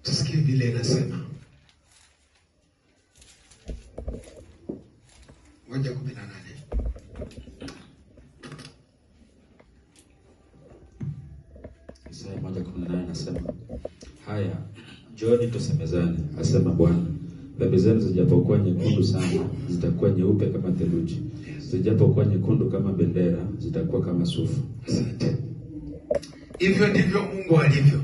Tusikie vile inasema. 1:18. Isaya 1:18 anasema, haya, njooni tusemezane, asema Bwana. Dhambi zenu zijapokuwa nyekundu sana, zitakuwa nyeupe kama theluji. Zijapokuwa nyekundu kama bendera, zitakuwa kama sufu. Asante. Hivyo ndivyo Mungu alivyo.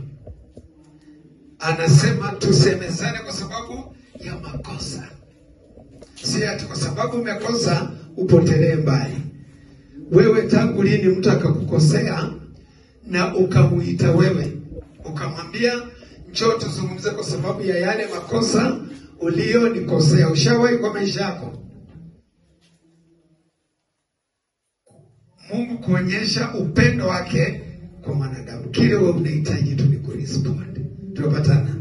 Anasema tusemezane kwa sababu ya makosa. Si ati kwa sababu umekosa upotelee mbali. Wewe tangu lini mtu akakukosea na ukamuita wewe, ukamwambia njoo tuzungumze kwa sababu ya yale makosa ulionikosea? Ushawahi kwa maisha yako Mungu kuonyesha upendo wake kwa mwanadamu? Kile wewe unahitaji tu ni kurespond. Tunapatana?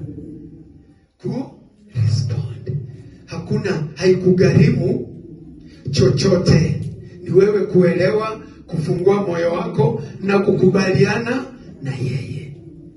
Respond. Hakuna, haikugharimu chochote. Ni wewe kuelewa, kufungua moyo wako na kukubaliana na yeye.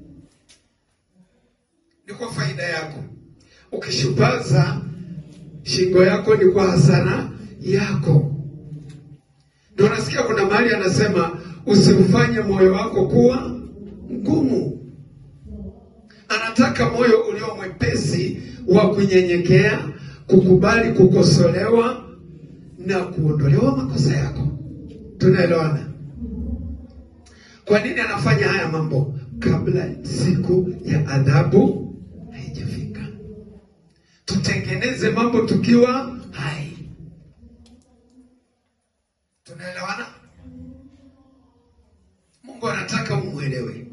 Ni kwa faida yako. Ukishupaza, shingo yako ni kwa hasara yako. Ndio nasikia kuna mahali anasema usiufanye moyo wako kuwa mgumu. Anataka moyo ulio mwepesi wa kunyenyekea, kukubali kukosolewa na kuondolewa makosa yako. Tunaelewana? Kwa nini anafanya haya mambo? Kabla siku ya adhabu haijafika. Tutengeneze mambo tukiwa hai. Tunaelewana? Mungu anataka umuelewe.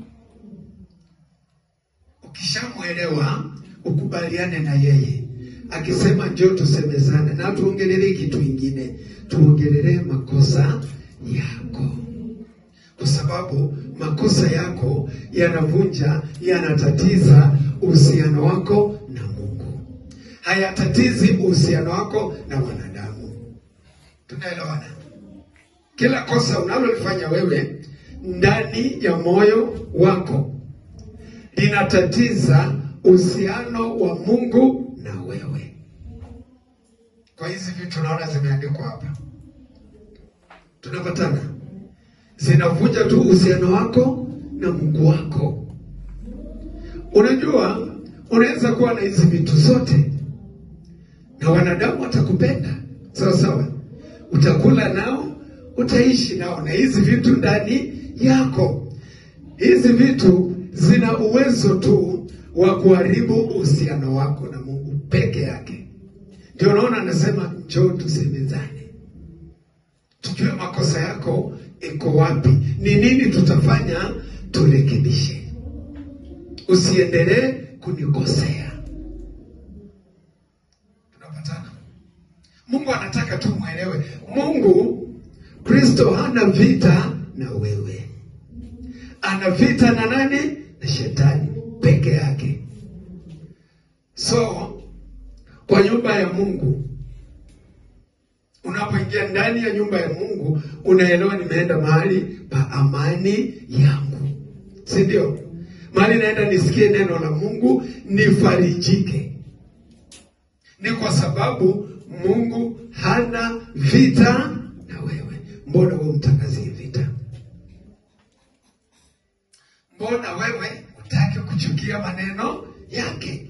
Ukishamuelewa, ukubaliane na yeye. Akisema njoo tusemezane, na tuongelelee kitu kingine, tuongelelee makosa yako. Kwa sababu makosa yako yanavunja, yanatatiza uhusiano wako na Mungu. Hayatatizi uhusiano wako na wanadamu. Tunaelewana? Kila kosa unalolifanya wewe ndani ya moyo wako linatatiza uhusiano wa Mungu na wewe. Kwa hizi vitu tunaona zimeandikwa hapa. Tunapatana? Zinavunja tu uhusiano wako na Mungu wako. Unajua, unaweza kuwa na hizi vitu zote na wanadamu watakupenda. Sawa sawa. Utakula nao, utaishi nao na hizi vitu ndani yako. Hizi vitu zina uwezo tu wa kuharibu uhusiano wako na Mungu peke yake. Ndio unaona anasema njoo tusemezane. Tujue makosa yako iko wapi. Ni nini tutafanya turekebishe. Usiendelee kunikosea. Tunapatana? Mungu anataka tu muelewe. Mungu, Kristo hana vita na wewe. Ana vita na nani? Na shetani peke yake. So, kwa nyumba ya Mungu, unapoingia ndani ya nyumba ya Mungu, unaelewa nimeenda mahali pa amani yangu. Si ndio? Mahali naenda nisikie neno la Mungu, nifarijike. Ni kwa sababu Mungu hana vita na wewe. Mbona wewe mtangazie vita? Mbona wewe utaki kuchukia maneno yake?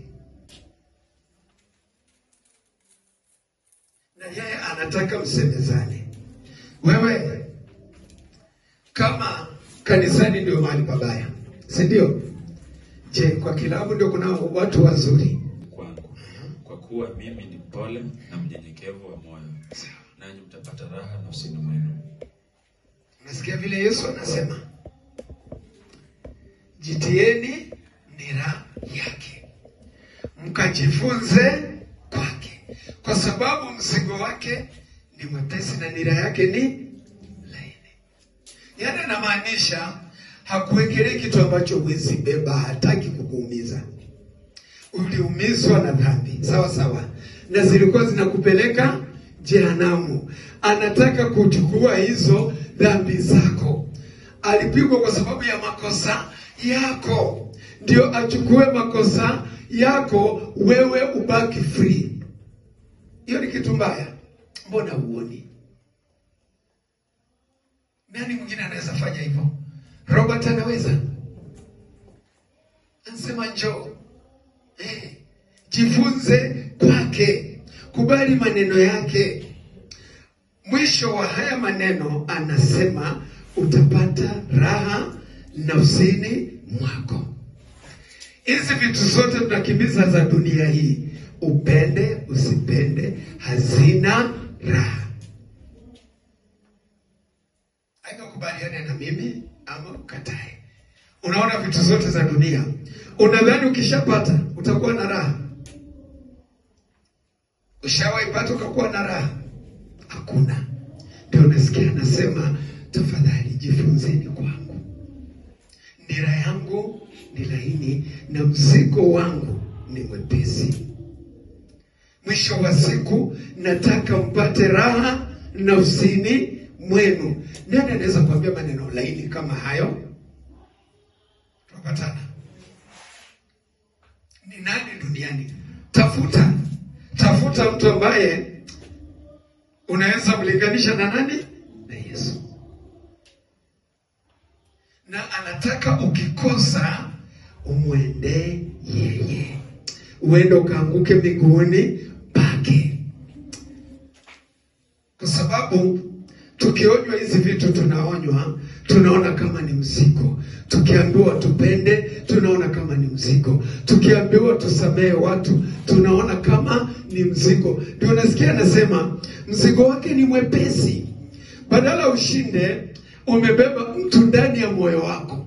Na yeye anataka msemezane. Wewe kama kanisani ndio mahali pabaya, si ndio? Je, kwa kilabu ndio kuna watu wazuri? Kwangu, kwa kuwa mimi ni mpole na mnyenyekevu wa moyo, nanyi mtapata raha nafsini mwenu. Unasikia vile Yesu anasema? Jitieni nira yake, mkajifunze kwake, kwa sababu mzigo wake ni mwepesi na nira yake ni laini. Yaani anamaanisha hakuwekelei kitu ambacho huwezi beba, hataki kukuumiza. Uliumizwa na dhambi, sawa sawa, na zilikuwa zinakupeleka jehanamu. Anataka kuchukua hizo dhambi zako. Alipigwa kwa sababu ya makosa yako, ndio achukue makosa yako, wewe ubaki free. Hiyo ni kitu mbaya. Mbona uoni? Nani mwingine anaweza fanya hivyo? Robert anaweza. Anasema njoo. Jifunze kwake. Kubali maneno yake. Mwisho wa haya maneno anasema utapata raha nafsini mwako. Hizi vitu zote tunakimbiza za dunia hii, upende usipende, hazina raha. Aidha kubaliane na mimi ama ukatae. Unaona vitu zote za dunia, unadhani ukishapata utakuwa na raha? Ushawaipata ukakuwa na raha? Hakuna. Ndio nasikia anasema tafadhali jifunzeni kwangu. Nira yangu ni laini na mzigo wangu ni mwepesi. Mwisho wa siku nataka mpate raha nafsini mwenu. Nani anaweza kuambia maneno laini kama hayo? Tunapatana. Ni nani duniani? Tafuta mtu ambaye unaweza mlinganisha na nani? Na Yesu. Na anataka ukikosa umwende yeye, uende ukaanguke miguuni pake. Kwa sababu tukionywa hizi vitu tunaona kama ni mzigo. Tukiambiwa tupende, tunaona kama ni mzigo. Tukiambiwa tusamehe watu, tunaona kama ni mzigo. Ndio nasikia anasema mzigo wake ni mwepesi. Badala ushinde, umebeba mtu ndani ya moyo wako.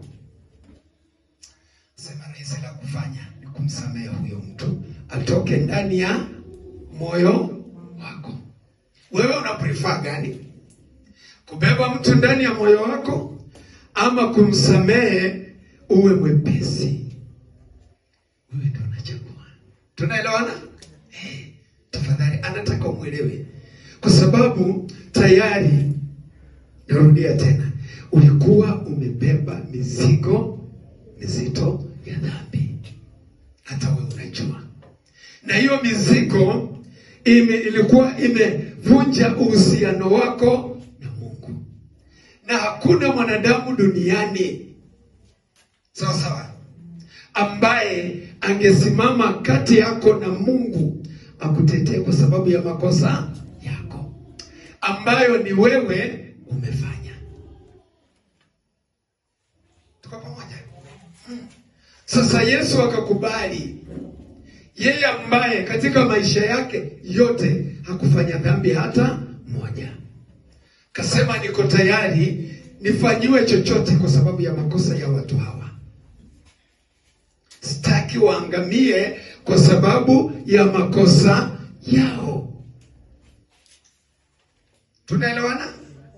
Sema rahisi la kufanya ni kumsamehe huyo mtu atoke ndani ya moyo wako. Wewe una prefer gani? Kubeba mtu ndani ya moyo wako ama kumsamehe uwe mwepesi? Wewe ndio unachagua. Tunaelewana? Tafadhali anataka umwelewe. Kwa sababu tayari, narudia tena, ulikuwa umebeba mizigo mizito ya dhambi. Hata wewe unajua. Na hiyo mizigo ilikuwa imevunja uhusiano wako na Mungu. Na hakuna mwanadamu duniani sawa ambaye angesimama kati yako na Mungu akutetee kwa sababu ya makosa yako ambayo ni wewe umefanya. Tuko pamoja? Sasa Yesu akakubali, yeye ambaye katika maisha yake yote hakufanya dhambi hata moja. Kasema niko tayari nifanyiwe chochote kwa sababu ya makosa ya watu hawa. Sitaki waangamie kwa sababu ya makosa yao. Tunaelewana?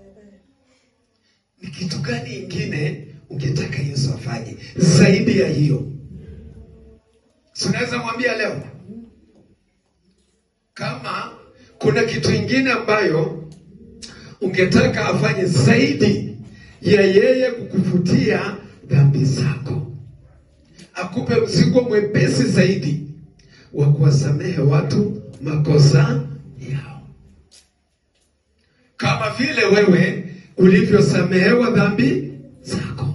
Ni kitu gani ingine ungetaka Yesu afanye zaidi ya hiyo? Unaweza mwambia leo kama kuna kitu ingine ambayo ungetaka afanye zaidi ya yeye kukufutia dhambi zako, akupe mzigo mwepesi zaidi wa kuwasamehe watu makosa yao, kama vile wewe ulivyosamehewa dhambi zako.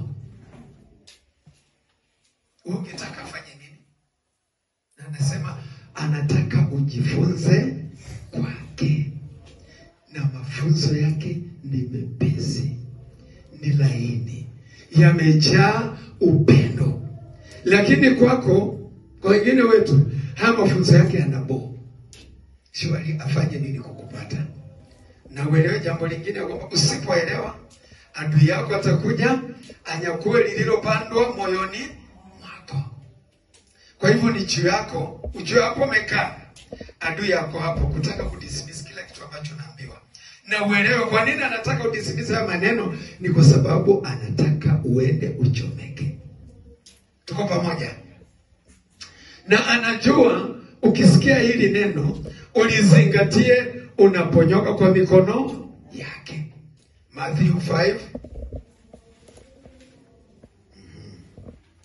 Ungetaka afanye nini? Na anasema anataka ujifunze kwake, na mafunzo yake ni mepesi, ni laini, yamejaa upendo. Lakini kwako, kwa wengine wetu, haya mafunzo yake yanabo. Shwari afanye nini kukupata? Na uelewe jambo lingine, kwamba usipoelewa, adui yako atakuja anyakue lililopandwa moyoni mwako. Kwa hivyo ni juu yako, ujue hapo umekaa, adui yako hapo kutaka kudismiss kila kitu ambacho naambiwa. Na uelewe kwa nini anataka udismiss haya maneno, ni kwa sababu anataka uende uchomeke. Tuko pamoja? Na anajua ukisikia hili neno ulizingatie, unaponyoka kwa mikono yake. Matthew 5.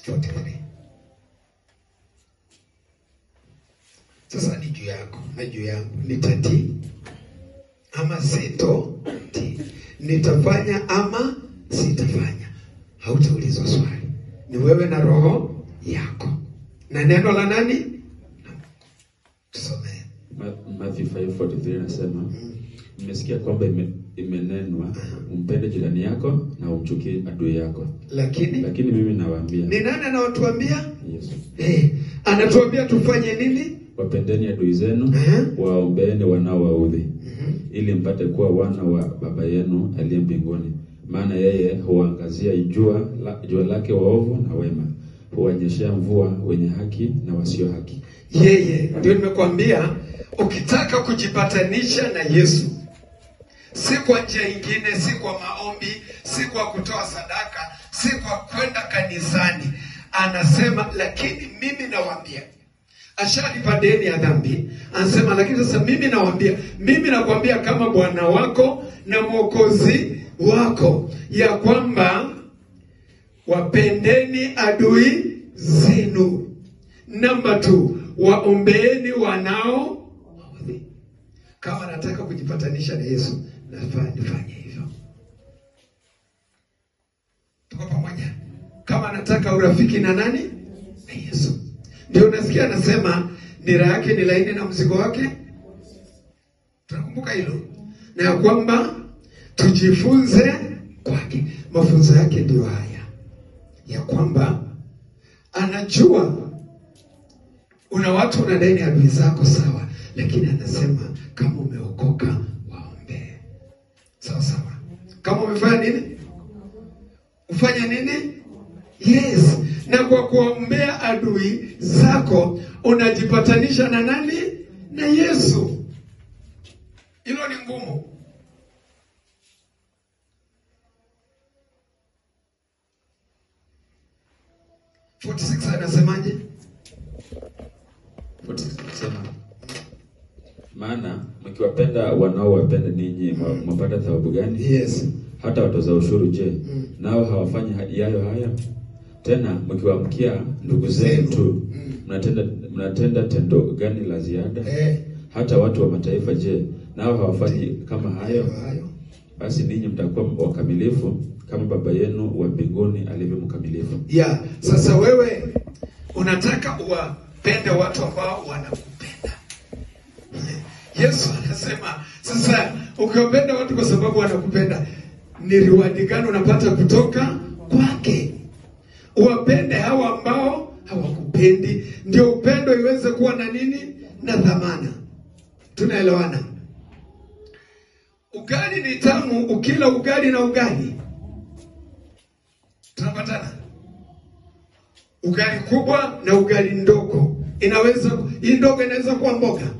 43. Sasa ni juu yako na juu yangu, nitatii ama sitotii, nitafanya ama sitafanya. Hautaulizwa swali, ni wewe na roho yako na neno la nani? Tusome Matthew 5:43 nasema, mmesikia kwamba imenenwa, umpende jirani yako na umchukie adui yako. Lakini mimi nawaambia. Ni nani anawatuambia? Yesu. Anatuambia tufanye nini? Wapendeni adui zenu, waombeeni wanaowaudhi, ili mpate kuwa wana wa Baba yenu aliye mbinguni. Maana yeye huangazia jua lake waovu na wema, huwanyeshea mvua wenye haki na wasio haki. Yeye ndio nimekwambia, ukitaka kujipatanisha na Yesu, si kwa njia nyingine, si kwa maombi, si kwa kutoa sadaka, si kwa kwenda kanisani. Anasema lakini mimi nawaambia, ashalipa deni ya dhambi. Anasema lakini sasa mimi nakwambia kama Bwana wako na Mwokozi wako, ya kwamba wapendeni adui zenu. Namba 2, waombeeni wanaowaudhi. Kama nataka kujipatanisha na Yesu, nifanye hivyo. Tuko pamoja? Kama nataka urafiki na nani? Na Yesu. Ndio unasikia anasema nira yake ni laini na mzigo wake. Tunakumbuka hilo. Na ya kwamba tujifunze kwake. Mafunzo yake ndio haya, ya kwamba anajua una watu unadai ni adui zako, sawa, lakini anasema kama umeokoka waombe. Sawa sawa. Kama umefanya nini? Ufanye nini? Yes. Na kwa kuombea adui zako unajipatanisha na nani? Na Yesu. Hilo ni ngumu. Anasemaje? 46 anasema, maana mkiwapenda wanaowapenda ninyi mpata thawabu gani? Yes. Hata watoza ushuru je, nao hawafanyi yayo haya? Tena mkiwaamkia ndugu zenu tu, mnatenda tendo gani la ziada? Hata watu wa mataifa je, nao hawafanyi kama hayo? Basi ninyi mtakuwa wakamilifu kama Baba yenu wa mbinguni alivyo mkamilifu. Sasa wewe unataka uwapende watu ambao wanakupenda. Yesu anasema sasa ukiwapenda watu kwa sababu wanakupenda, ni reward gani unapata kutoka kwake? Uwapende hawa ambao hawakupendi, ndio upendo iweze kuwa na nini? Na dhamana. Tunaelewana? Ugali ni tamu ukila ugali na ugali. Tunapatana? Ugali kubwa na ugali ndogo. Hii ndogo inaweza kuwa mboga.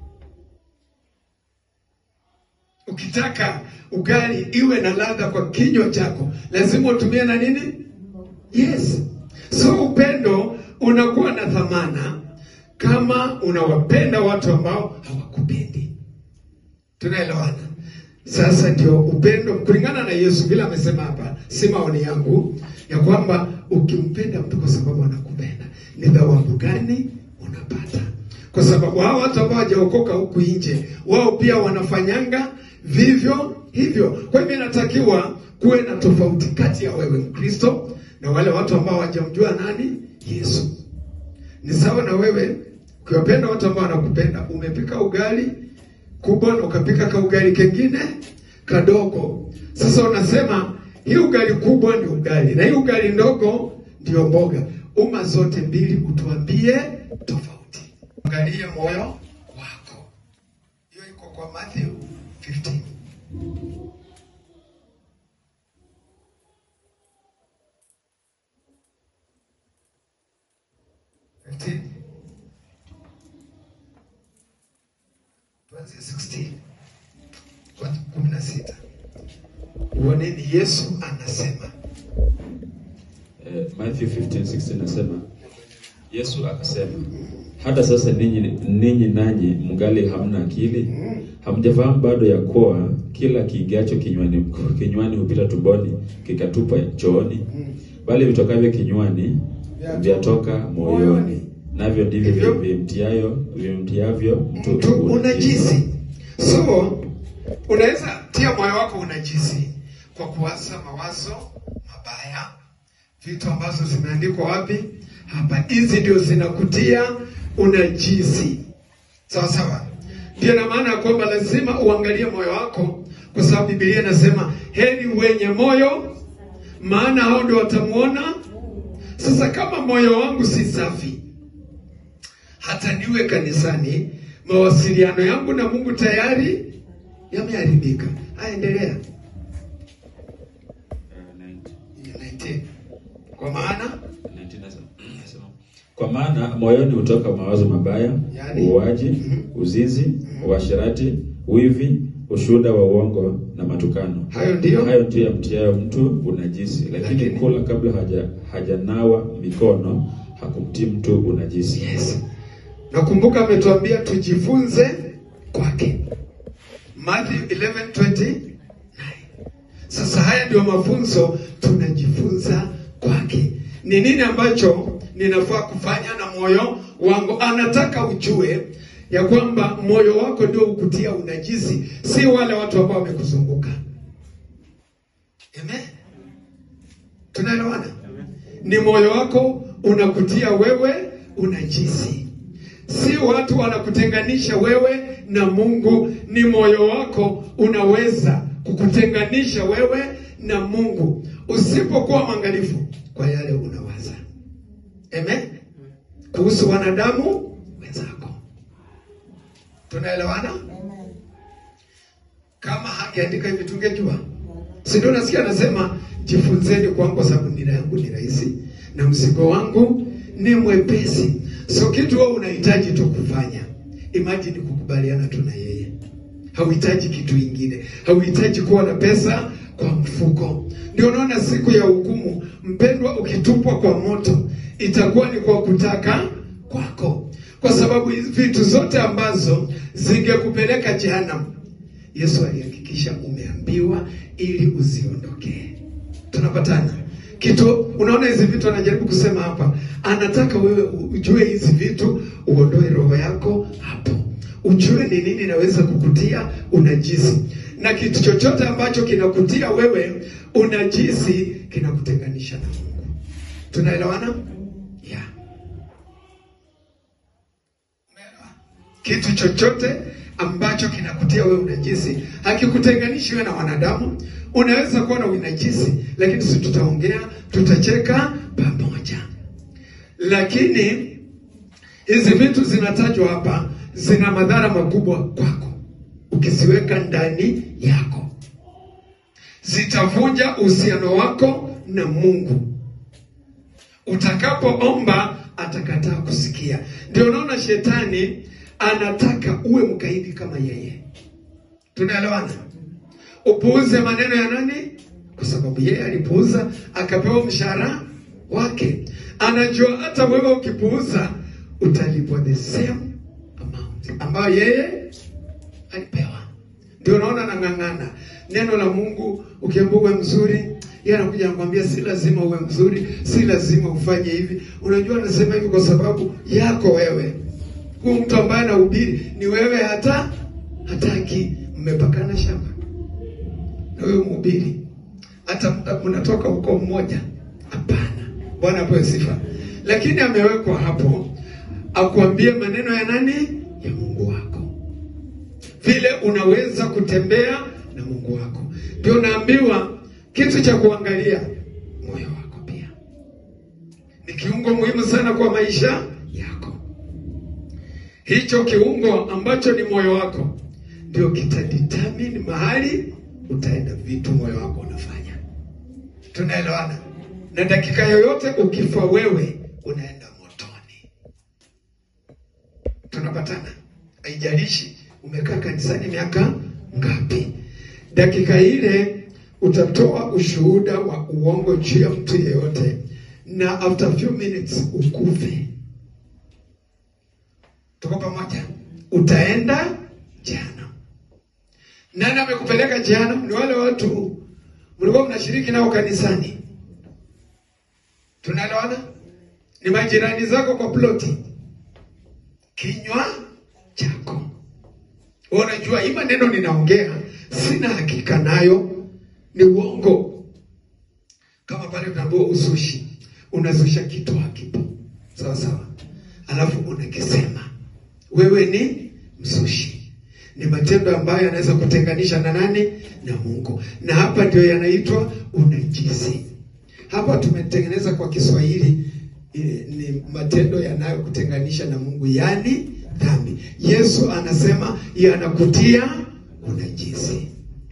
Ukitaka ugali iwe na ladha kwa kinywa chako, lazima utumie na nini? Yes. So upendo unakuwa na dhamana kama unawapenda watu ambao hawakupendi. Tunaelewana? Sasa ndio upendo kulingana na Yesu, bila amesema hapa, si maoni yangu, ya kwamba ukimpenda mtu kwa sababu anakupenda, ni thawabu gani unapata? Kwa sababu hao watu ambao hawajaokoka huku nje, wao pia wanafanyanga vivyo hivyo. Kwa hivyo inatakiwa kuwe na tofauti kati ya wewe Mkristo na wale watu ambao hawajamjua nani? Yesu. Ni sawa na wewe ukiwapenda watu ambao wanakupenda, umepika ugali kubwa na ukapika ka ugali kengine kadogo. Sasa unasema hii ugali kubwa ndio ugali na hii ugali ndogo ndio mboga. Zote mbili utuambie tofauti. Angalie moyo wako. Hiyo iko kwa Matthew 15. Tuanze 16. 16. Uoneni Yesu anasema. Matthew 15:16 nasema, Yesu akasema, hata sasa ninyi nanyi mngali hamna akili? Hamjafahamu bado ya kuwa kila kiingiacho kinywani hupita tumboni kikatupa chooni? Bali vitokavyo kinywani vyatoka moyoni, navyo ndivyo vimtiavyo mtu unajisi. So unaweza tia moyo wako unajisi kwa kuwaza mawazo mabaya, vitu ambazo zimeandikwa wapi? Hapa. Hizi ndio zinakutia unajisi. Sawa sawa. Ndio na maana kwamba lazima uangalie moyo wako, kwa sababu Biblia inasema heri wenye moyo, maana hao ndio watamuona. Sasa kama moyo wangu si safi, hata niwe kanisani, mawasiliano yangu na Mungu tayari yameharibika. Endelea. 19. Kwa maana moyoni hutoka mawazo mabaya, uuaji, uzinzi, uasherati, wivi, ushuhuda wa uongo na matukano. Hayo ndio yamtiayo mtu unajisi. Lakini kula kabla hajanawa mikono hakumtii mtu unajisi. Yes. Nakumbuka ametuambia tujifunze kwake. Matthew 11:29. Sasa haya ndio mafunzo tunajifunza kwake. Ni nini ambacho ninafaa kufanya na moyo wangu? Anataka ujue ya kwamba moyo wako ndio ukutia unajisi, si wale watu ambao wamekuzunguka. Amen. Tunaelewana? Ni moyo wako unakutia wewe unajisi. Si watu wanakutenganisha wewe na Mungu, ni moyo wako unaweza kukutenganisha wewe na Mungu usipokuwa mwangalifu kwa yale unawaza. Amen. Kuhusu wanadamu wenzako. Tunaelewana? Kama hangeandika hivi tungejua. Si ndio nasikia anasema jifunzeni kwangu kwa sababu nira yangu ni rahisi na mzigo wangu ni mwepesi. So kitu wewe unahitaji tu kufanya, imagine kukubaliana tu na yeye. Hauhitaji kitu kingine. Hauhitaji kuwa na pesa kwa mfuko. Ndio unaona siku ya hukumu, mpendwa, ukitupwa kwa moto, itakuwa ni kwa kutaka kwako. Kwa sababu hizi vitu zote ambazo zingekupeleka jehanamu, Yesu alihakikisha umeambiwa ili usiondoke. Tunapatana? Kitu unaona hizi vitu anajaribu kusema hapa, anataka wewe ujue hizi vitu, uondoe roho yako hapo. Ujue ni nini naweza kukutia unajisi. Na kitu chochote ambacho kinakutia wewe unajisi kinakutenganisha na Mungu. Tunaelewana? Yeah. Kitu chochote ambacho kinakutia wewe unajisi hakikutenganishi wewe na wanadamu. Unaweza kuwa na unajisi, lakini sisi tutaongea, tutacheka pamoja. Lakini hizi vitu zinatajwa hapa zina madhara makubwa kwako ukisiweka ndani yako. Zitavunja uhusiano wako na Mungu. Utakapoomba atakataa kusikia. Ndio unaona shetani anataka uwe mkaidi kama yeye. Tunaelewana? Upuuze maneno ya nani? Kwa sababu yeye alipuuza akapewa mshahara wake. Anajua hata wewe ukipuuza utalipwa the same amount ambayo yeye alipewa. Ndio unaona anang'ang'ana. Neno la Mungu ukiambiwa uwe mzuri, yeye anakuja anakuambia si lazima uwe mzuri, si lazima ufanye hivi. Unajua anasema hivi kwa sababu yako wewe. Huyu mtu ambaye anahubiri ni wewe hataki, mmepakana shamba. Na wewe mhubiri hata mnatoka huko mmoja. Hapana. Bwana apewe sifa. Lakini amewekwa hapo akuambie maneno ya nani? Ya Mungu wako. Vile unaweza kutembea na Mungu wako. Ndio naambiwa kitu cha kuangalia moyo wako pia. Ni kiungo muhimu sana kwa maisha yako. Hicho kiungo ambacho ni moyo wako ndio kitadetermine mahali utaenda, vitu moyo wako unafanya. Tunaelewana? Na dakika yoyote ukifa wewe unaenda motoni. Tunapatana? Haijalishi umekaa kanisani miaka ngapi. Dakika ile utatoa ushuhuda wa uongo juu ya mtu yeyote, na after few minutes ukufe. Tuko pamoja? Utaenda jehanamu. Nani amekupeleka jehanamu? Ni wale watu mlikuwa mnashiriki nao kanisani. Tunaelewana? Ni majirani zako kwa ploti. Kinywa chako. Unajua hii maneno ninaongea sina hakika nayo, ni uongo. Kama pale unaambiwa uzushi, unazusha kitu hakipo. Sawa sawa. Alafu unakisema wewe ni mzushi. Ni matendo ambayo yanaweza kutenganisha na nani? Na Mungu. Na hapa ndio yanaitwa unajisi. Hapa tumetengeneza kwa Kiswahili ni matendo yanayokutenganisha na Mungu, yani dhambi. Yesu anasema yanakutia unajisi.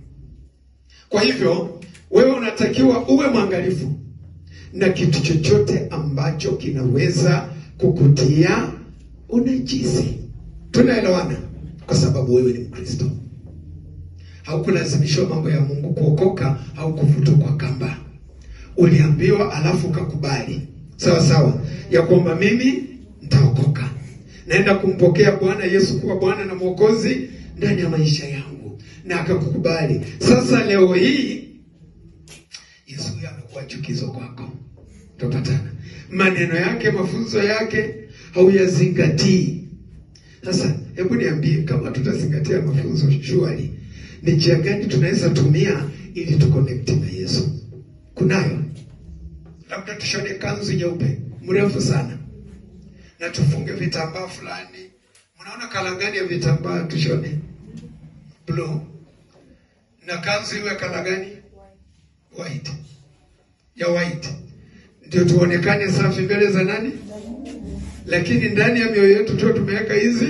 Kwa hivyo wewe unatakiwa uwe mwangalifu na kitu chochote ambacho kinaweza kukutia unajisi. Tunaelewana? Kwa sababu wewe ni Mkristo. Haukulazimishwa mambo ya Mungu kuokoka au kuvutwa kwa kamba. Uliambiwa alafu ukakubali. Sawa sawa. Ya kwamba mimi nitaokoka. Naenda kumpokea Bwana Yesu kuwa Bwana na Mwokozi ndani ya maisha yangu. Na akakukubali. Sasa leo hii Yesu amekuwa chukizo kwako. Tupatana. Maneno yake, mafunzo yake hauyazingatii. Sasa hebu niambie, kama tutazingatia mafunzo shwari, ni njia gani tunaweza tumia ili tuconnect na Yesu? Kunayo. Labda tushone kanzu nyeupe mrefu sana na tufunge vitambaa fulani. Mnaona kala gani ya vitambaa tushone? Blue. Na kanzu iwe kala gani? White. Ya white. Ndio tuonekane safi mbele za nani? Lakini ndani ya mioyo yetu tu tumeweka hizi.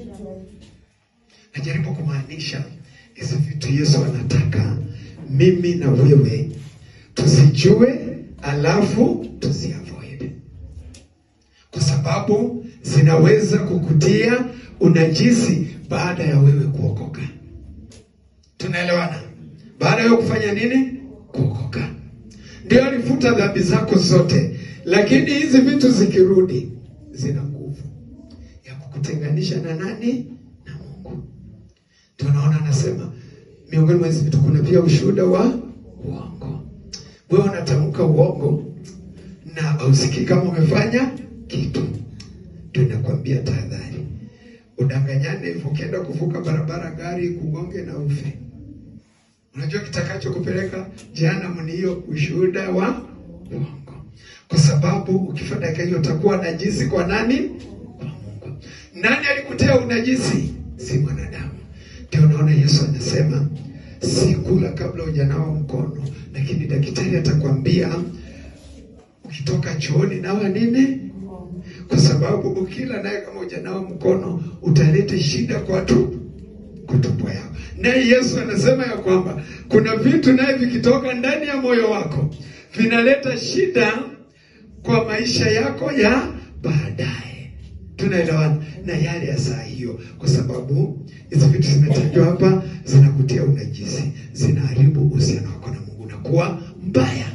Najaribu kumaanisha hizi vitu Yesu anataka mimi na wewe tusijue alafu tusiavoid. Kwa sababu zinaweza kukutia unajisi baada ya wewe kuokoka. Tunaelewana? Baada ya kufanya nini? Kuokoka. Ndio alifuta dhambi zako zote. Lakini hizi vitu zikirudi zina nguvu ya kukutenganisha na nani? Na Mungu. Tunaona anasema miongoni mwa hizi vitu kuna pia ushuhuda wa uongo. Wewe unatamka uongo na usikii kama umefanya kitu. Tunakwambia tahadhari. Udanganyane hivyo, ukienda kuvuka barabara gari kugonge na ufe. Unajua kitakacho kupeleka jehanamu ni hiyo ushuhuda wa uongo. Kwa sababu ukifanya hiyo utakuwa najisi kwa nani? Kwa Mungu. Nani alikutia unajisi? Si mwanadamu. Ndio unaona Yesu anasema si kula kabla hujanawa mkono, lakini daktari atakwambia ukitoka chooni nawa nini? Kwa sababu ukila naye kama hujanawa mkono utaleta shida kwa tumbo yako. Naye Yesu anasema ya kwamba kuna vitu naye vikitoka ndani ya moyo wako vinaleta shida kwa maisha yako ya baadaye. Tunaelewana? Na yale ya saa hiyo, kwa sababu hizo vitu zimetajwa hapa zinakutia unajisi, zinaharibu uhusiano wako na Mungu na kuwa mbaya.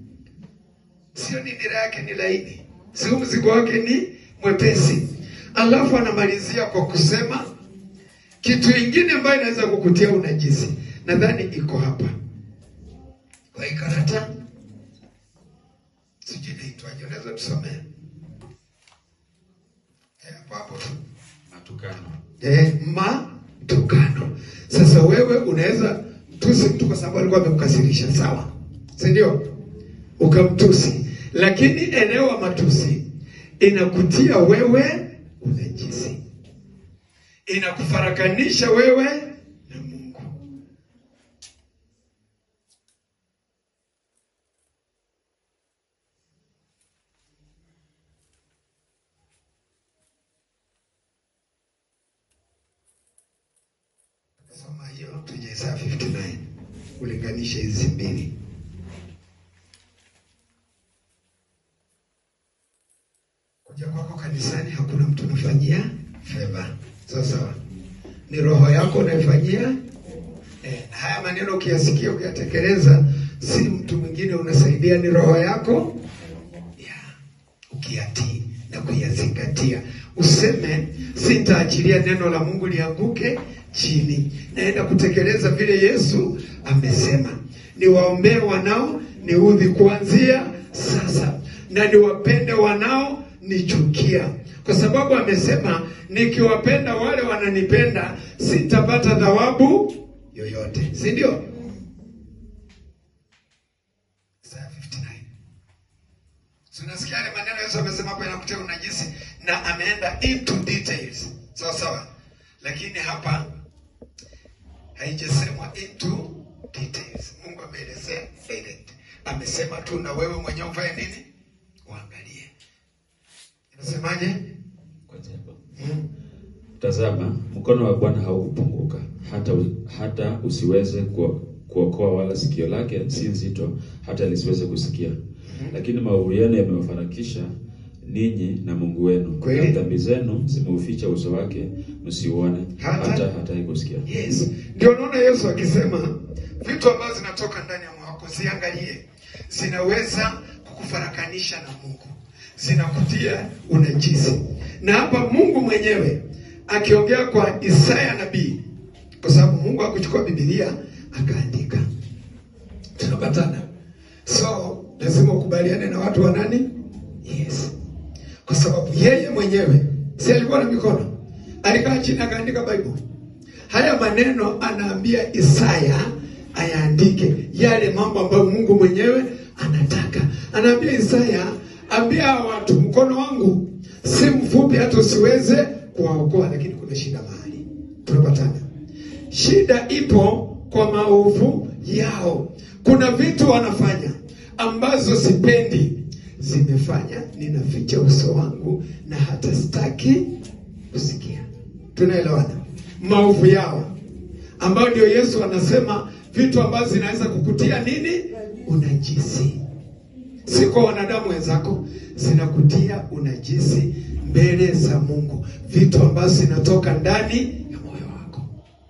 Sio nira yake ni laini, sio mzigo wake ni mwepesi. Alafu anamalizia kwa kusema kitu kingine ambayo inaweza kukutia unajisi. Nadhani iko hapa kwa ikarata. Sijui inaitwaje, unaweza tusomea? Hapo tu. Matukano. Matukano. Sasa wewe unaweza tusi mtu kwa sababu alikuwa amekukasirisha, sawa? Si ndio? Ukamtusi. Lakini eneo wa matusi inakutia wewe unajisi. Inakufarakanisha wewe na Mungu. Soma hiyo tuje Isaya 59. Ulinganisha hizi mbili. Kuja kwako kanisani hakuna mtu anafanyia favor. Sawa. Ni roho yako unayofanyia. Na haya maneno ukiyasikia ukiyatekeleza, si mtu mwingine unasaidia, ni roho yako. Ukiyatii na kuyazingatia. Useme sitaachilia neno la Mungu lianguke chini. Naenda kutekeleza vile Yesu amesema. Niwaombee wanao niudhi kuanzia sasa. Na niwapende wanao nichukia. Kwa sababu amesema nikiwapenda wale wananipenda sitapata thawabu yoyote. Si ndio? Isaya 59. Tunasikia yale maneno Yesu amesema hapo yanakutia unajisi na ameenda into details. Sawa sawa. Lakini hapa haijasemwa into details. Mungu ameelezea direct. Amesema tu na wewe mwenyewe ufanye nini? Uangalie. Inasemaje? Kwa jambo. Tazama, mkono wa Bwana haukupunguka hata usiweze kuokoa, wala sikio lake si nzito hata lisiweze kusikia. Lakini maovu yenu yamewafarakisha ninyi na Mungu wenu. Na dhambi zenu zimeuficha uso wake msiuone hata kusikia. Yes. Ndio naona Yesu akisema vitu ambazo zinatoka ndani ya moyo wako ziangalie. Zinaweza kukufarakanisha na Mungu. Zinakutia unajisi. Na hapa Mungu mwenyewe akiongea kwa Isaya nabii, kwa sababu Mungu hakuchukua Biblia akaandika. Tunapatana. So lazima ukubaliane na watu wa nani? Yes. Kwa sababu yeye mwenyewe si alikuwa na mikono, alikaa chini akaandika Bible. Haya maneno anaambia Isaya ayaandike yale mambo ambayo Mungu mwenyewe anataka. Anaambia Isaya, ambia watu mkono wangu si mfupi hata usiweze kuwaokoa, lakini kuna shida mahali. Tunapatana. Shida ipo kwa maovu yao. Kuna vitu wanafanya ambazo sipendi, zimefanya ninaficha uso wangu na hata sitaki kusikia. Tunaelewana? Maovu yao ambao ndio Yesu anasema vitu ambazo zinaweza kukutia nini? Unajisi. Si kwa wanadamu wenzako, zinakutia unajisi mbele za Mungu. Vitu ambazo zinatoka ndani ya moyo wako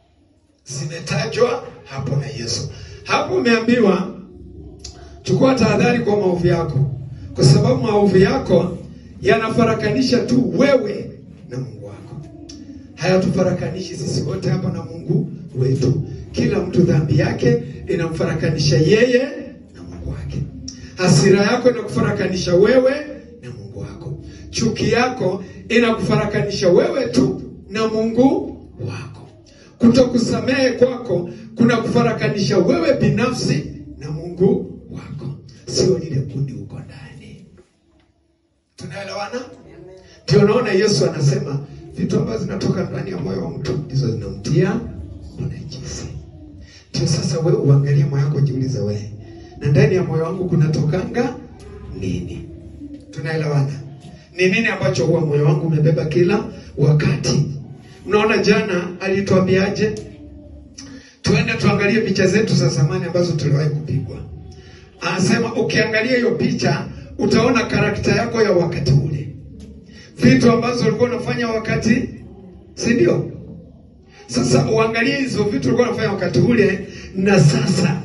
zimetajwa hapo na Yesu. Hapo umeambiwa chukua tahadhari kwa maovu yako, kwa sababu maovu yako yanafarakanisha tu wewe na Mungu wako. Hayatufarakanishi sisi wote hapa na Mungu wetu. Kila mtu dhambi yake inamfarakanisha yeye na Mungu wake. Hasira yako inakufarakanisha wewe na Mungu wako. Chuki yako inakufarakanisha wewe tu na Mungu wako. Kutokusamehe kwako kuna kufarakanisha wewe binafsi na Mungu wako. Sio lile kundi uko ndani. Tunaelewana? Ndio naona Yesu anasema vitu ambazo zinatoka ndani ya moyo wa mtu ndizo zinamtia unajisi. Ndio sasa wewe uangalie moyo wako, jiulize wewe, na ndani ya moyo wangu kunatokanga nini? Tunaelewana? Ni nini ambacho huwa moyo wangu umebeba kila wakati? Unaona jana alituambiaje? Tuende tuangalie picha zetu za zamani ambazo tuliwahi kupigwa. Anasema ukiangalia hiyo picha utaona karakta yako ya wakati ule. Vitu ambazo ulikuwa unafanya wakati, si ndio? Sasa uangalie hizo vitu ulikuwa unafanya wakati ule na sasa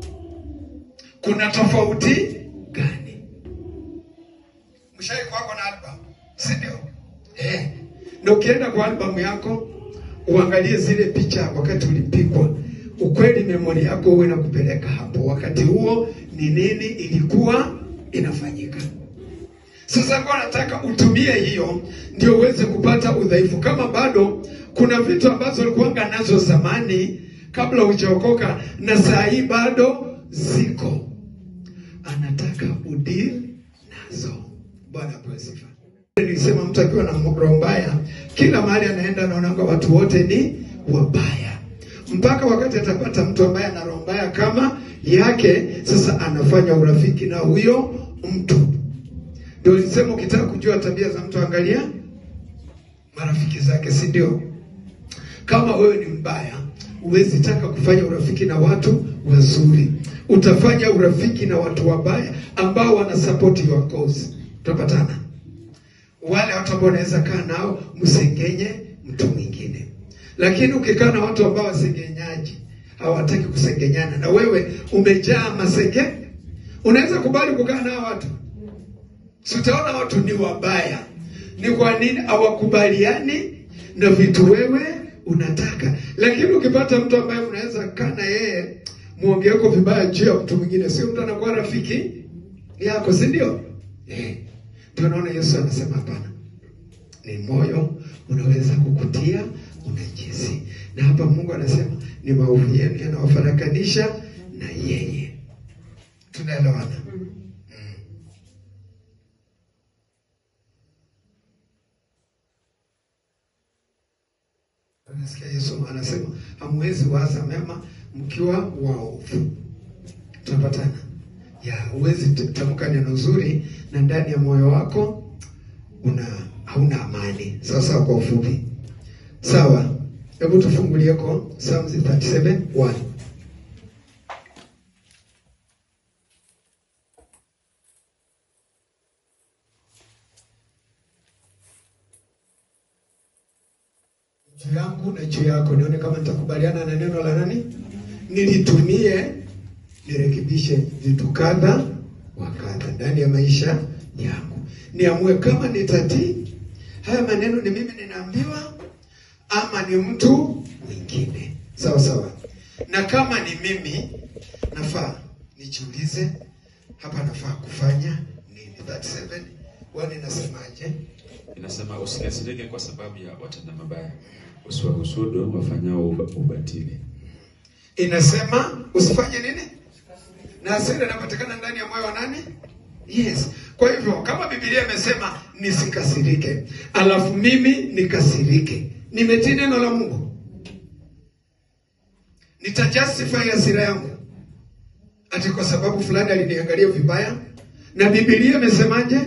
kuna tofauti gani? Mshauri kwako na album, si ndio? Na ukienda kwa album yako uangalie zile picha wakati ulipigwa, ukweli memory yako uwe na kupeleka hapo wakati huo ni nini ilikuwa inafanyika. Sasa kwa nataka utumie hiyo ndio uweze kupata udhaifu. Kama bado kuna vitu ambazo ulikuwa nazo zamani kabla hujaokoka na saa hii bado ziko, anataka udeal nazo. Bwana asifiwe. Nilisema mtu akiwa na roho mbaya kila mahali anaenda anaona watu wote ni wabaya. Mpaka wakati atapata mtu ambaye ana roho mbaya kama yake, sasa anafanya urafiki na huyo mtu. Ndio nilisema ukitaka kujua tabia za mtu angalia marafiki zake, si ndio? Kama wewe ni mbaya, huwezi taka kufanya urafiki na watu wazuri. Utafanya urafiki na watu wabaya ambao wana support your cause. Tutapatana. Wale watu ambao unaweza kaa nao msengenye mtu mwingine. Lakini ukikaa na watu ambao wasengenyaji, hawataki kusengenyana na wewe umejaa masenge, unaweza kubali kukaa na watu? Sitaona watu ni wabaya. Ni kwa nini hawakubaliani na vitu wewe unataka? Lakini ukipata mtu ambaye unaweza kaa na yeye muongeeko vibaya juu ya mtu mwingine, sio mtu anakuwa rafiki yako, si ndio? Ndio naona Yesu anasema hapana. Ni moyo unaweza kukutia unajisi. Na hapa Mungu anasema ni maovu yenu yanawafarakanisha na yeye. Tunaelewana? Nasikia Yesu anasema hamwezi waza mema mkiwa waovu. Tunapatana? Huwezi tamka neno zuri na ndani ya moyo wako hauna amani. Sasa kwa ufupi. Sawa. Hebu tufungulie kwa Psalms 37:1. Juu yangu na juu yako, nione kama nitakubaliana na neno la nani? Nilitumie nirekebishe vitu kadha wakati ndani ya maisha yangu. Niamue kama nitatii haya maneno ni mimi ninaambiwa ama ni mtu mwingine. Sawa sawa. Na kama ni mimi nafaa nijiulize hapa nafaa kufanya nini? 37:1 inasemaje? Inasema usikasirike kwa sababu ya watenda mabaya. Usiwahusudu wafanyao ubatili. Inasema usifanye nini? Na hasira inapatikana ndani ya moyo wa nani? Yes. Kwa hivyo kama Biblia imesema nisikasirike, alafu mimi nikasirike, nimetii neno la Mungu, nitajustify hasira yangu ati kwa sababu fulani aliniangalia vibaya? Na Biblia imesemaje?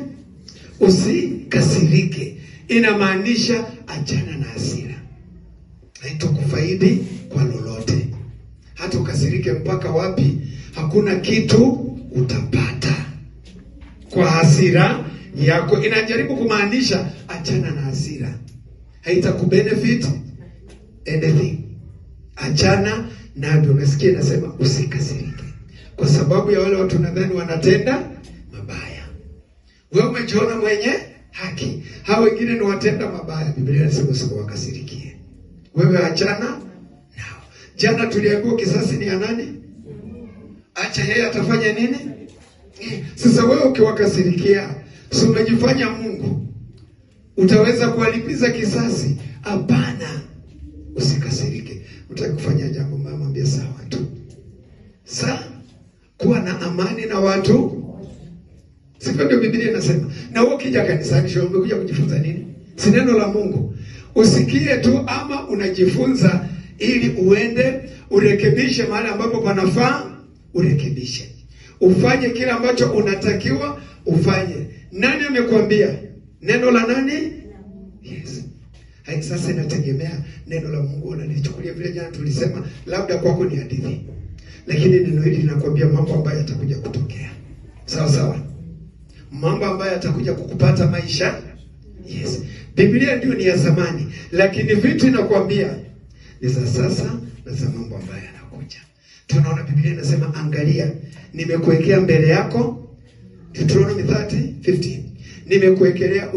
Usikasirike. Inamaanisha achana na hasira. Haitokufaidi kwa lolote. Hata ukasirike mpaka wapi, hakuna kitu utapata kwa hasira yako. Inajaribu kumaanisha achana na hasira. Haitakubenefit anything. Achana na ndio nasikia nasema usikasirike. Kwa sababu ya wale watu nadhani wanatenda mabaya. Wewe umejiona mwenye haki. Hao wengine ni watenda mabaya. Biblia inasema usiwakasirikie. Wewe achana nao. Jana tuliambiwa kisasi ni ya nani? Acha yeye atafanya nini? Sasa wewe ukiwakasirikia, si umejifanya Mungu? Utaweza kuwalipiza kisasi? Hapana. Usikasirike. Utaki kufanya jambo mama, mwambie sawa tu. Sawa? Kuwa na amani na watu. Sivyo ndio Biblia inasema. Na wewe ukija kanisani sio umekuja kujifunza nini? Si neno la Mungu. Usikie tu ama unajifunza ili uende urekebishe mahali ambapo panafaa urekebishe. Ufanye kile ambacho unatakiwa ufanye. Nani amekwambia? Neno la nani? Yes. Hai, sasa inategemea neno la Mungu unalichukulia vile jana tulisema labda kwako ni hadithi. Lakini neno hili linakwambia mambo ambayo yatakuja kutokea. Sawa sawa. Mambo ambayo yatakuja kukupata maisha. Yes. Biblia ndio ni ya zamani, lakini vitu inakwambia ni za sasa na za mambo ambayo yanakuja. Tunaona Biblia inasema angalia, nimekuwekea mbele yako, Deuteronomy 30:15. Nimekuwekea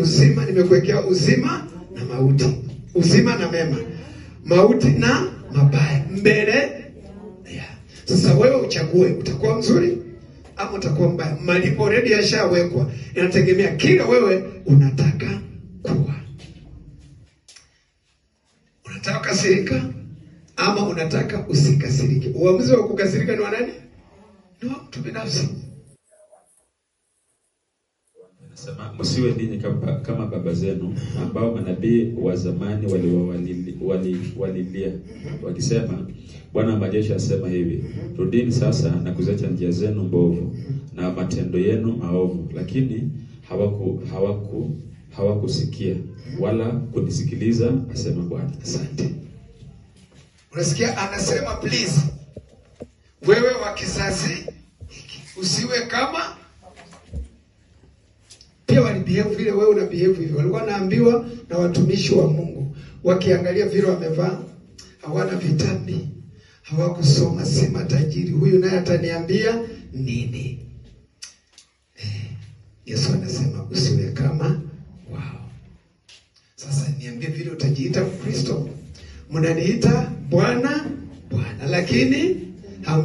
uzima na mauti, uzima na mema, mauti na mabaya mbele. Yeah. Sasa wewe uchague utakuwa mzuri ama utakuwa mbaya. Malipo already yashawekwa. Inategemea kila wewe unataka kuwa. Unataka kasirika ama unataka usikasirike? Uamuzi wa kukasirika ni wa nani? Ni wa mtu binafsi. Anasema msiwe ninyi kama baba zenu ambao manabii wa zamani walilia wakisema, Bwana majeshi asema hivi, rudini sasa na kuziacha njia zenu mbovu na matendo yenu maovu. Lakini hawakusikia wala kunisikiliza, asema Bwana. Asante. Unasikia anasema please, wewe wa kizazi usiwe kama pia walibehave vile wewe una behave hivyo. Walikuwa naambiwa na watumishi wa Mungu, wakiangalia vile wamevaa, hawana vitambi, hawakusoma, si matajiri, huyu naye ataniambia nini? Yesu anasema usiwe kama wao. Sasa niambie vile utajiita Mkristo. Mnaniita Bwana, Bwana, lakini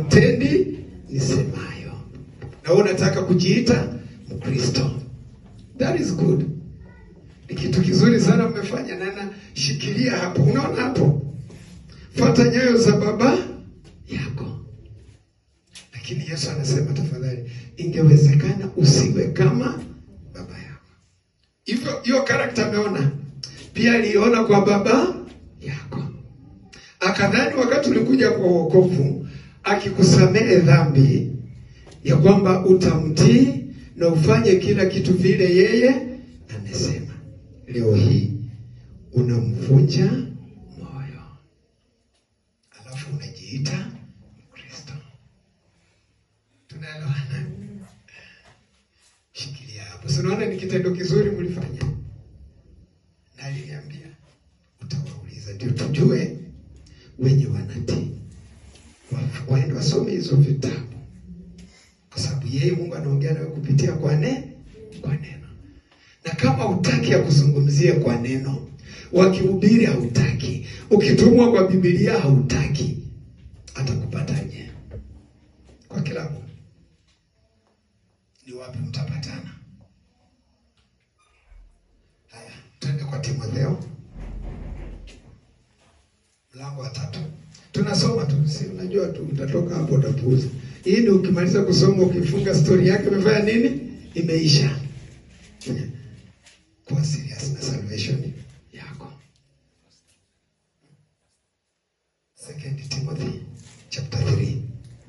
hamtendi nisemayo. Na wewe unataka kujiita Mkristo. That is good. Ni kitu kizuri sana mmefanya, na shikilia hapo. Unaona hapo? Fuata nyayo za baba yako. Lakini Yesu anasema tafadhali, ingewezekana usiwe kama baba yako. Hivyo hiyo character ameona. Pia aliona kwa baba yako. Akadhani wakati ulikuja kwa wokovu, akikusamehe dhambi, ya kwamba utamtii na ufanye kila kitu vile yeye amesema. Leo hii unamvunja moyo, alafu unajiita Kristo. Tunaelewana? Shikilia hapo. So unaona ni kitendo kizuri mlifanya. Na aliniambia utawauliza, ndio tujue wenye wanatii. Waende wasome hizo vitabu. Kwa sababu yeye Mungu anaongea nawe kupitia kwa neno. Na kama hutaki ya kuzungumzia kwa neno, wakihubiri hautaki, ukitumwa kwa Biblia hautaki, atakupataje? Kwa kila mtu. Ni wapi mtapatana? Haya, twende kwa Timotheo. Mlango wa 3. Tunasoma tu, si unajua tu utatoka hapo utapuuza. Hii ni ukimaliza kusoma ukifunga story yake imefanya nini? Imeisha. Kuwa serious na salvation yako. 2 Timothy chapter 3.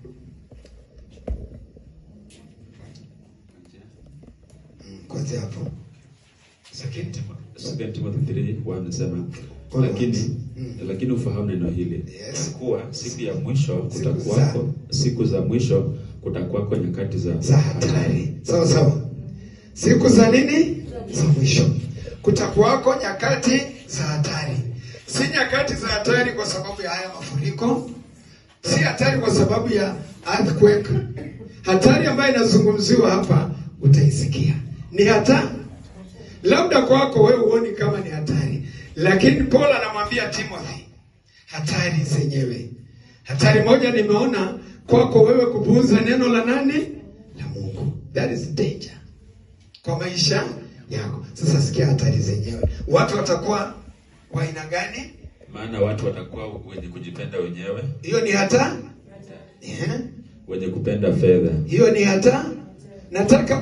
Kwanza hapo. 2 Timothy 3 anasema lakini ufahamu neno hili. Yes. Kuwa siku ya mwisho kutakuwako siku za mwisho kutakuwako nyakati za hatari. Sawa. Siku za nini? Za mwisho. Kutakuwako nyakati za hatari. Si nyakati za hatari kwa sababu ya haya mafuriko. Si hatari kwa sababu ya earthquake. Hatari ambayo inazungumziwa hapa utaisikia. Ni hatari. Labda kwako wewe uone kama ni hatari. Lakini Paul anamwambia Timothy, hatari zenyewe. Hatari moja nimeona kwako wewe kupuuza neno la nani? La Mungu. That is danger. Kwa maisha yako. Sasa sikia hatari zenyewe. Watu watakuwa wa aina gani? Maana watu watakuwa wenye kujipenda wenyewe. Hiyo ni hatari. Wenye kupenda fedha. Hiyo ni hatari. Nataka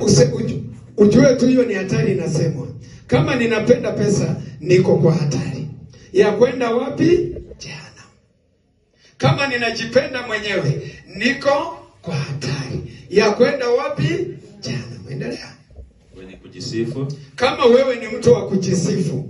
ujue tu hiyo ni hatari inasemwa. Kama ninapenda pesa, niko kwa hatari. Ya kwenda wapi? Jehanamu. Kama ninajipenda mwenyewe, niko kwa hatari. Ya kwenda wapi? Jehanamu. Endelea. Wenye kujisifu. Kama wewe ni mtu wa kujisifu,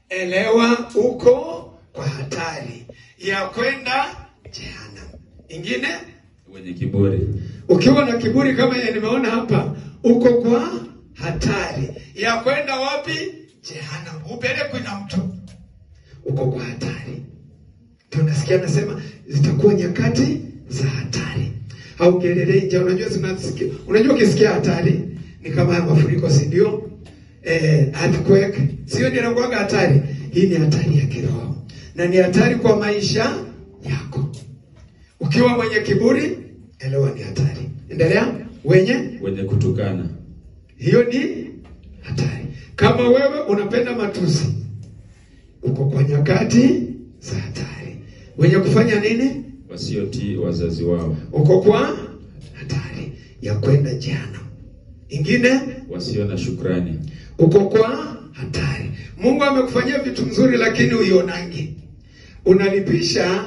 elewa uko kwa hatari ya kwenda jehanamu. Ingine? Wenye kiburi. Ukiwa na kiburi kama yeye nimeona hapa, uko kwa hatari ya kwenda wapi? Jehanamu. Upelekwe na mtu. Uko kwa hatari. Tunasikia nasema zitakuwa nyakati za hatari. Au kelele nje, unajua tunasikia. Unajua ukisikia hatari ni kama ya mafuriko, si ndio? Earthquake. Sio ndio inakuwa hatari. Hii ni hatari ya kiroho. Na ni hatari kwa maisha yako. Ukiwa mwenye kiburi, elewa ni hatari. Endelea. Wenye kutukana. Hiyo ni hatari. Kama wewe unapenda matusi, uko kwa nyakati za hatari. Wenye kufanya nini? Wasiotii wazazi wao. Uko kwa hatari ya kwenda jehanamu. Ingine? Wasio na shukrani. Uko kwa hatari. Mungu amekufanyia vitu nzuri lakini uionangi. Unalipisha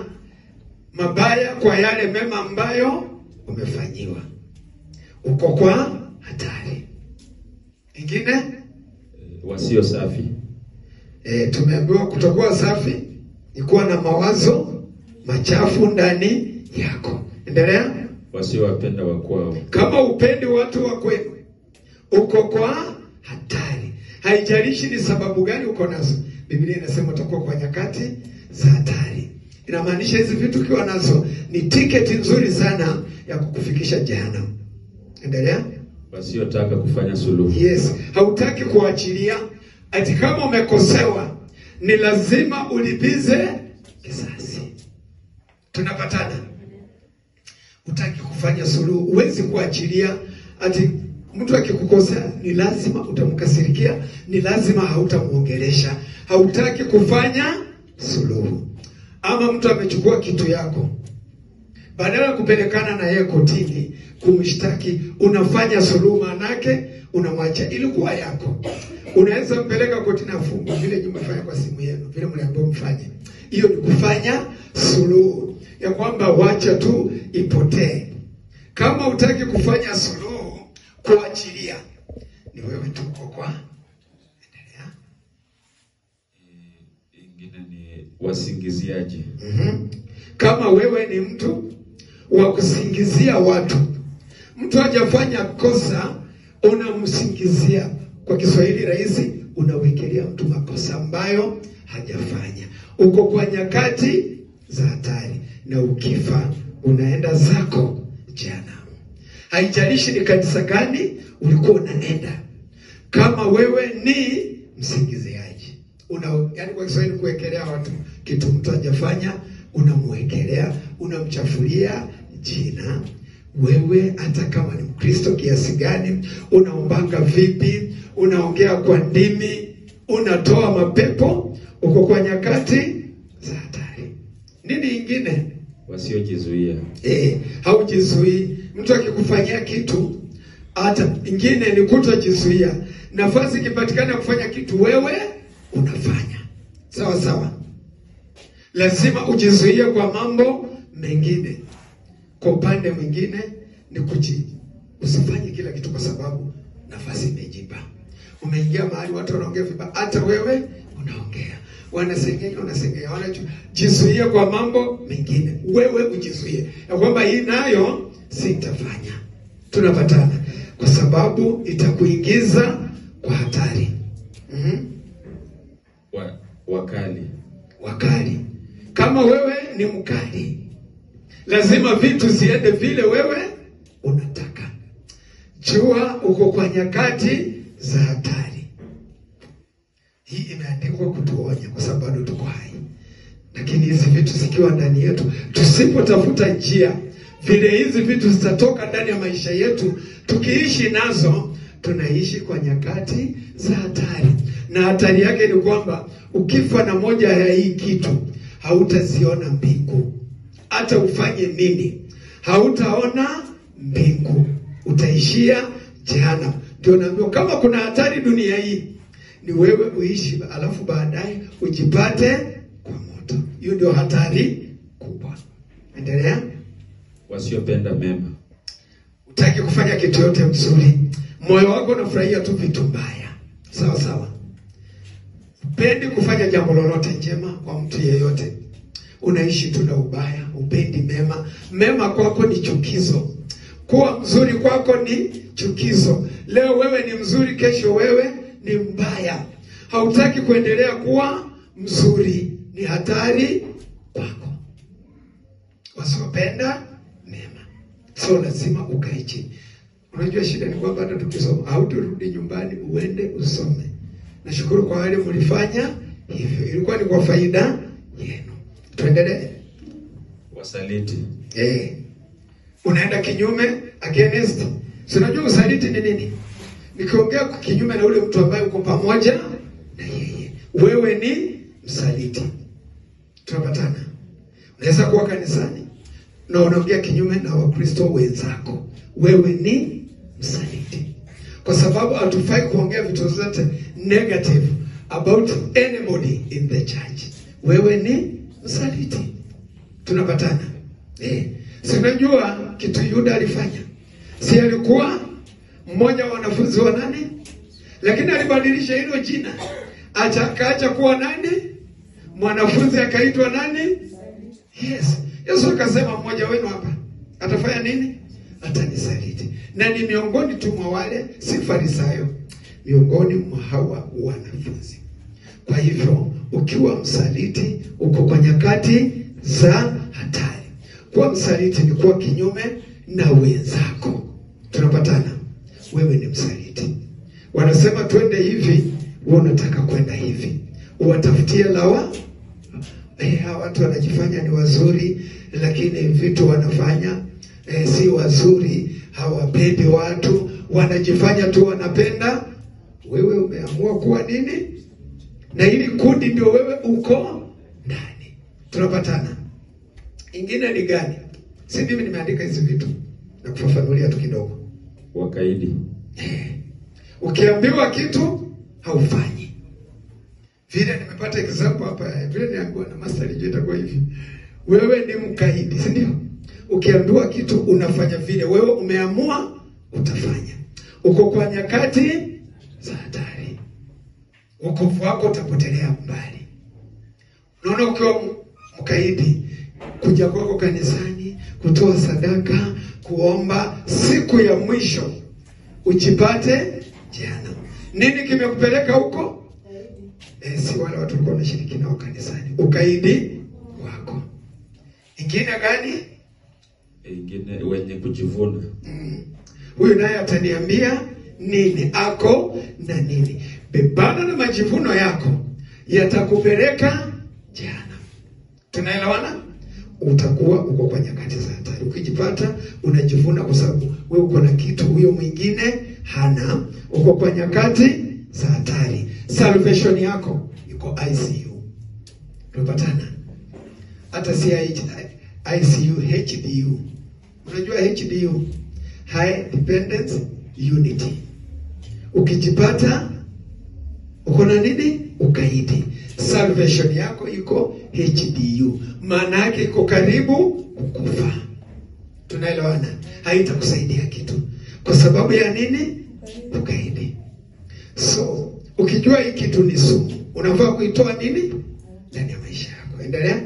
mabaya kwa yale mema ambayo umefanyiwa. Uko kwa hatari. Ingine? Wasio safi. Tumeambiwa kutokuwa safi ni kuwa na mawazo machafu ndani yako. Endelea. Wasio wapenda wa kwao. Kama upendi watu wa kwenu, uko kwa hatari. Haijalishi ni sababu gani uko nazo. Biblia inasema utakuwa kwa nyakati za hatari. Inamaanisha hizi vitu ukiwa nazo ni tiketi nzuri sana ya kukufikisha jehanamu. Endelea. Wasiotaka kufanya suluhu. Yes, hautaki kuachilia. Ati kama umekosewa ni lazima ulipize kisasi. Tunapatana. Utaki kufanya suluhu, huwezi kuachilia. Ati Mtu akikukosea ni lazima utamkasirikia, ni lazima hautamuongelesha, hautaki kufanya suluhu. Ama mtu amechukua kitu yako, badala ya kupelekana na yeye kotini kumshtaki, unafanya suluhu. Manake unamwacha ilikuwa yako. Unaweza mpeleka kotini afungwe vile mmefanya kwa simu yenu, vile mliambiwa mfanye. Hiyo ni kufanya suluhu ya kwamba wacha tu ipotee. Kama utaki kufanya suluhu, kuachilia, ni wewe tu kwa endelea. Ingine ni wasingiziaji. Kama wewe ni mtu wa kusingizia watu, mtu hajafanya kosa unamsingizia. Kwa Kiswahili rahisi, unawekelea mtu makosa ambayo hajafanya. Uko kwa nyakati za hatari, na ukifa unaenda zako jehanamu. Haijalishi ni kanisa gani ulikuwa unaenda, kama wewe ni msingiziaji. Yaani kwa Kiswahili kuwekelea watu kitu mtu hajafanya, unamwekelea, unamchafulia jina. Wewe hata kama ni Mkristo kiasi gani, unaombanga vipi, unaongea kwa ndimi, unatoa mapepo, uko kwa nyakati za hatari. Nini ingine? Wasiojizuia. Haujizuii. Mtu akikufanyia kitu, hata ingine ni kutojizuia. Nafasi ikipatikana kufanya kitu, wewe unafanya. Sawa sawa. Lazima ujizuie kwa mambo mengine. Kwa upande mwingine ni usifanye kila kitu kwa sababu nafasi imejipa. Umeingia mahali watu wanaongea vibaya, hata wewe unaongea. Wanasengenya, jizuie kwa mambo mengine. Wewe ujizuie ya kwamba hii nayo sitafanya. Tunapatana kwa sababu itakuingiza kwa hatari. Wakali. Kama wewe ni mkali, lazima vitu ziende vile wewe unataka. Jua uko kwa nyakati za hatari. Hii imeandikwa kutuonya kwa sababu bado tuko hai. Lakini hizi vitu zikiwa ndani yetu, tusipotafuta njia vile hizi vitu zitatoka ndani ya maisha yetu, tukiishi nazo, tunaishi kwa nyakati za hatari. Na hatari yake ni kwamba ukifa na moja ya hii kitu, hautaziona mbingu. Hata ufanye nini, hautaona mbingu. Utaishia jehanamu. Ndio naambiwa kama kuna hatari dunia hii, ni wewe uishi alafu baadaye ujipate kwa moto. Hiyo ndio hatari kubwa. Endelea. Wasiopenda mema. Utaki kufanya kitu yote mzuri, moyo wako unafurahia tu vitu mbaya. Sawa sawa. Upendi kufanya jambo lolote njema kwa mtu yeyote. Unaishi tu na ubaya, upendi mema. Mema kwako ni chukizo. Kuwa mzuri kwako ni chukizo. Leo wewe ni mzuri, kesho wewe ni mbaya. Hautaki kuendelea kuwa mzuri, ni hatari kwako. Wasiopenda mema. So lazima ukae chini. Unajua shida ni kwamba hata tukisoma hautarudi nyumbani uende usome. Nashukuru kwa wale mlifanya hivyo. Ilikuwa ni kwa faida yenu. Tuendelee. Wasaliti. Unaenda kinyume against. Unajua usaliti ni nini? Nikiongea kinyume na ule mtu ambaye uko pamoja na yeye, wewe ni msaliti. Tunapatana. Unaweza kuwa kanisani na unaongea kinyume na Wakristo wenzako, wewe ni msaliti. Kwa sababu hatufai kuongea vitu zote negative about anybody in the church. Wewe ni msaliti. Tunapatana. Si unajua kitu Yuda alifanya? Si alikuwa mmoja wa wanafunzi wa nani? Lakini alibadilisha hilo jina. Akaacha kuwa nani? Mwanafunzi akaitwa nani? Yes. Yesu akasema mmoja wenu hapa atafanya nini? Atanisaliti. Na ni miongoni tu mwa wale, si Farisayo, miongoni mwa hawa wanafunzi. Kwa hivyo ukiwa msaliti uko kwa nyakati za hatari. Kuwa msaliti ni kuwa kinyume na wenzako. Tunapatana. Wewe ni msaliti. Wanasema twende hivi, wewe unataka kwenda hivi. Uwatafutie lawa. Watu wanajifanya ni wazuri, lakini vitu wanafanya si wazuri. hawapendi watu, wanajifanya tu wanapenda. Wewe umeamua kuwa nini? Na hili kundi ndio wewe uko ndani. Tunapatana. Ingine ni gani? Si mimi nimeandika hizi vitu na kufafanulia tu kidogo. Wakaidi. Ukiambiwa kitu haufanyi. Vile nimepata example hapa, vile niambiwa na master alijua itakuwa hivi. Wewe ni mkaidi, si ndio? Ukiambiwa kitu unafanya vile wewe umeamua utafanya. Uko kwa nyakati za hatari. Wokovu wako utapotelea mbali. Unaona, ukiwa mkaidi, kuja kwako kanisani, kutoa sadaka, kuomba, siku ya mwisho ujipate jehanamu. Nini kimekupeleka huko? Si wale watu walikuwa wanashiriki nao kanisani. Ukaidi wako. Ingine gani? Ingine wenye kujivuna. Huyu naye ataniambia nini ako na nini. Bebana na majivuno yako, yatakupeleka jehanamu. Tunaelewana? Utakuwa uko kwa nyakati za hatari. Ukijipata unajivuna kwa sababu wewe uko na kitu huyo mwingine hana, uko kwa nyakati za hatari. Salvation yako iko ICU. Tunapatana? Hata si ICU, HDU. Unajua HDU? High Dependence Unity. Ukijipata uko na nini? Ukaidi. Salvation yako iko HDU. Maana yake iko karibu kukufa. Tunaelewana? Haitakusaidia kitu. Kwa sababu ya nini? Ukaidi. So, ukijua hii kitu ni sumu, unafaa kuitoa nini? Ndani ya maisha yako. Endelea.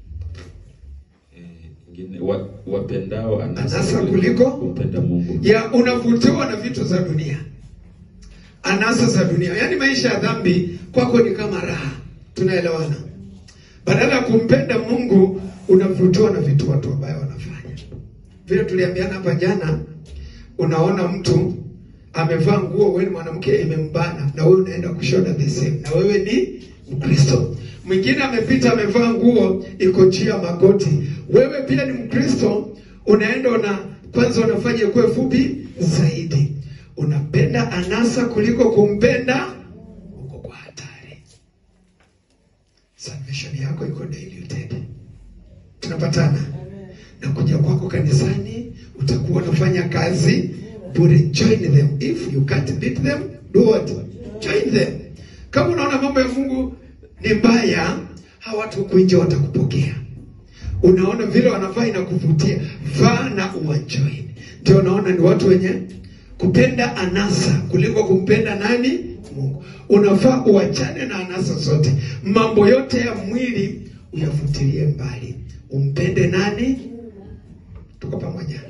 Ingine wapendao anasa kuliko kumpenda Mungu. Ya unavutiwa na vitu za dunia. Anasa za dunia. Yaani maisha ya dhambi kwako ni kama raha. Tunaelewana? Badala ya kumpenda Mungu unavutiwa na vitu watu ambao wanafanya. Vile tuliambiana hapa jana, unaona mtu amevaa nguo, wewe mwanamke imembana na wewe unaenda kushoda the same. Na wewe ni Mkristo. Mwingine amepita amevaa nguo iko juu ya magoti. Wewe pia ni Mkristo, unaenda kwanza unafanya ikuwe fupi zaidi. Unapenda anasa kuliko kumpenda, uko kwa hatari. Salvation yako iko diluted. Tunapatana? Na kuja kwako kanisani utakuwa unafanya kazi bure. Join them. If you can't beat them, do what? Join them. Kama unaona mambo ya Mungu ni mbaya, hawa watu kuinje watakupokea. Unaona vile wanavaa inakuvutia, vaa na uenjoy. Ndio unaona ni watu wenye kupenda anasa kuliko kumpenda nani? Mungu. Unafaa uachane na anasa zote. Mambo yote ya mwili uyafutilie mbali. Umpende nani? Tuko pamoja.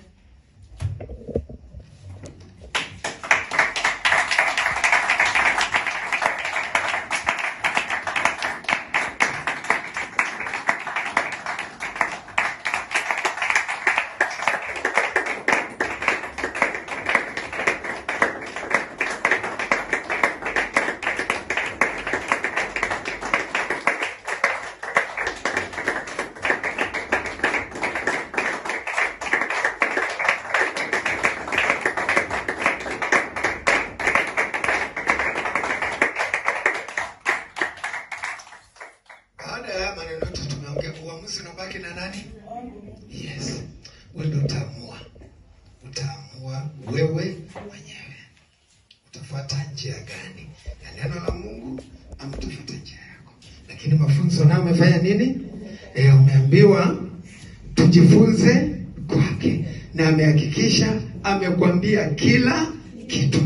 Uamuzi unabaki na nani? Yes. Wewe ndio utaamua. Utaamua wewe mwenyewe. Utafuata njia gani? Ya neno la Mungu ama utafuata njia yako. Lakini mafunzo nao umefanya nini? Umeambiwa tujifunze kwake. Na amehakikisha amekwambia kila kitu.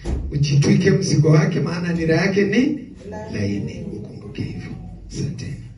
Ujitwike mzigo wake maana nira yake ni laini. Ukumbuke hivyo. Asante.